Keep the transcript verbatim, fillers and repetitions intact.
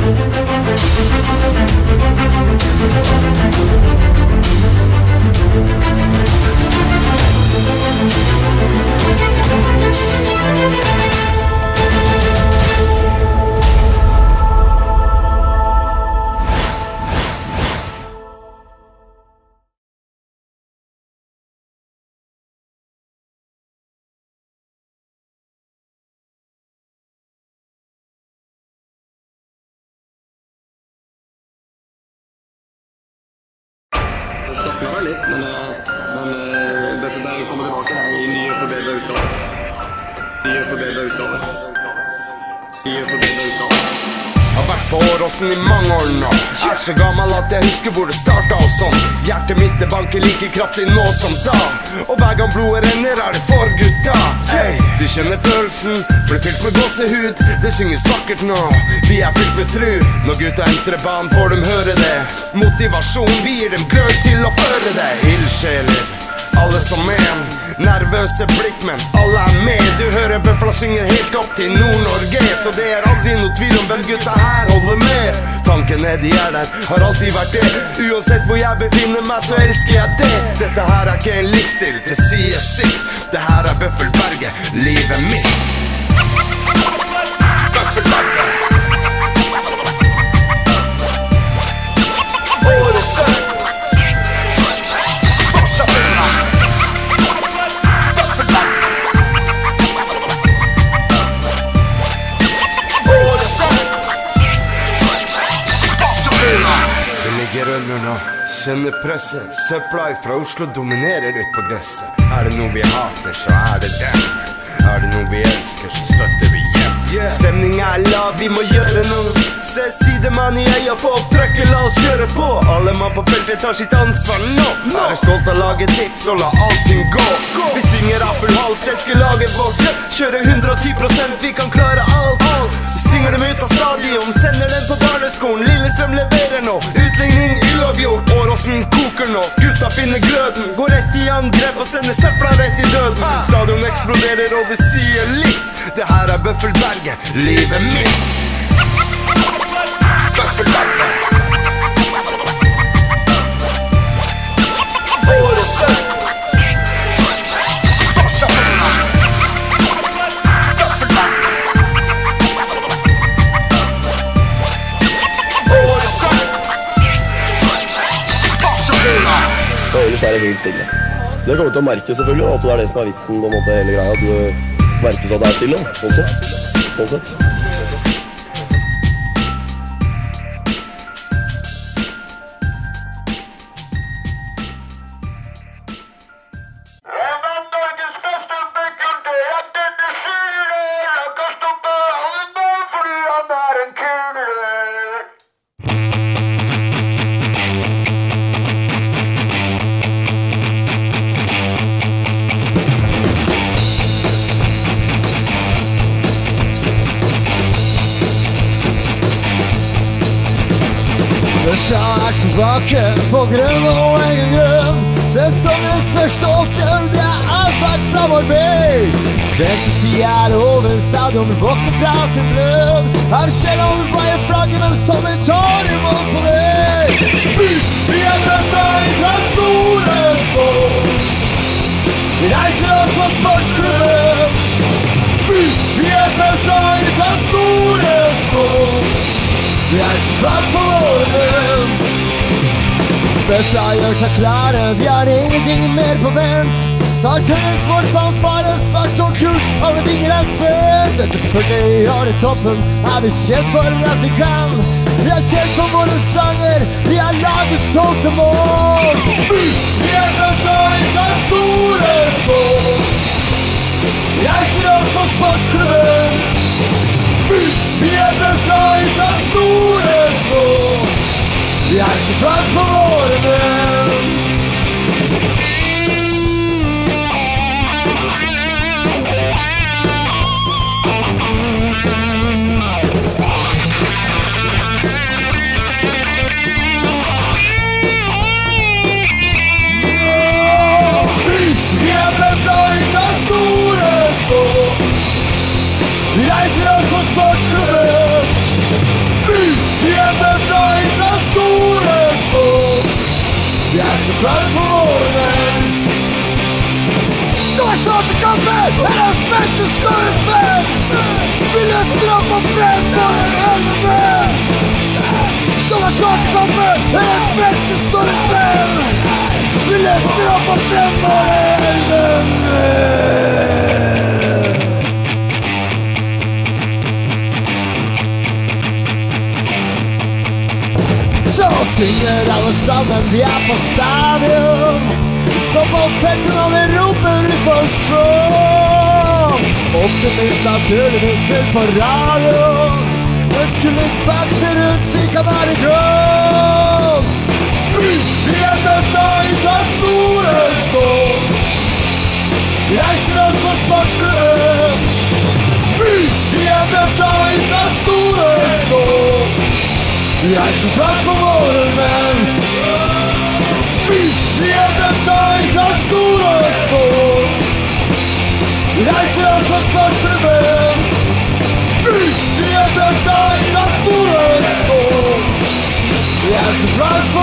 Slapper meg litt, men, men dette der kommer tilbake her i nye forbedret utgave. Nye forbedret utgave. Nye forbedret utgave. Jeg har vært på Åråsen i mange år nå. Er så gammel at jeg husker hvor det startet og sånn. Hjertet mitt er banker like kraftig nå som da. Og hver gang blodet renner er det for gutta. Hey, du kjenner følelsen, blir fylt med gåsehud. Det synges vakkert nå, vi er fylt med tru. Når gutta entrer banen får dem høre det. Motivasjon, vi gir dem glød til å føre det. Ildsjeler, alle som en. Nervøse blikk, men alle er med. Du hører Bøfla synger helt opp til Nord-Norge. Så det er aldri noe tvil om hvem gutta her holder med. Tankene de er der, har alltid vært det. Uansett hvor jeg befinner meg, så elsker jeg det. Dette her er ikke en livsstil, det sier sitt. Det her er Bøffelberget, livet mitt. Bøffelberget. Åråsen. Under nå, kjenner presset. Søpla fra Oslo dominerer ut på gresset. Er det noe vi hater, så er det dem. Er det noe vi elsker, så støtter vi hjem. yeah. Stemning er lav, vi må gjøre noe. Se sidemann i øya, få opp trøkket, la oss kjøre på. Alle mann på feltet tar sitt ansvar nå. Er du stolt av laget ditt, så la allting gå. Vi synger av full hals, elsker laget vårt. Kjører hundre og ti prosent, vi kan klare alt. Vi synger dem ut av stadion, sender den på barneskolen. Lillestrøm leverer nå, utligning uavgjort. Åråsen koker nå, gutta finner gløden. Går rett i angrep og sender søpla rett i døden. Stadion eksploderer og det sier litt. Det her er Bøffelberget, livet mitt. Bøffelberget. Åråsen. Og ellers er det helt stille. Det kommer til å merke selvfølgelig, at det er det som er vitsen på en måte hele greia. At du merkes at det er stille også, sånn sett. Børsa er tilbake på grunn og egen grunn. Sesongens første oppgjør, det er sterkt framover. Ventetid er over, stadion våkner fra sin blød. Her skjer om veier flagget, mens Tommy tar imot på det. Vi er bøtta fra store små. Vi reiser oss fra sportsklubben. Vi er bøtta fra store små. Vi er svart på våren. Bøfla gjør seg klare, de har ingenting mer på vent. Sarkøyens vår fanfare, svart og kult, alle vinger er spent. Etter førti år i toppen er vi kjent for at vi kan. Vi er kjent for våre sanger, vi er lagets stolte mål. Vi er bøfla fra store små. Vi reiser oss fra sportsklubben. Vi er bøfla fra store små. Vi er så klart på våre venn. Vi er bøfla fra store små. Vi reiser oss fra sportsklubben. Hjemmefra fra store små. Vi er så klar for morgenen. Da er snart til kampen, er det fette større spenn. Vi løfter opp og frem på den helvete. Da er snart til kampen, er det fette større spenn. Vi løfter opp og frem på den helvete. Så synger alle sammen, vi er på stadion. Vi står på felten og vi roper ut for sånn. Optimist naturligvis til på radioen. Men skulle ikke bakse rundt, så kan være grønn. Vi er dømta i ta store stå. Vi reiser oss for sportsklubben. Vi er dømta i ta store stå. Vi er så klart på morgenen. Vi er dømta i ta store stå. Vi reiser oss for sportsklubben. Vi er dømta i ta store stå. Vi er så klart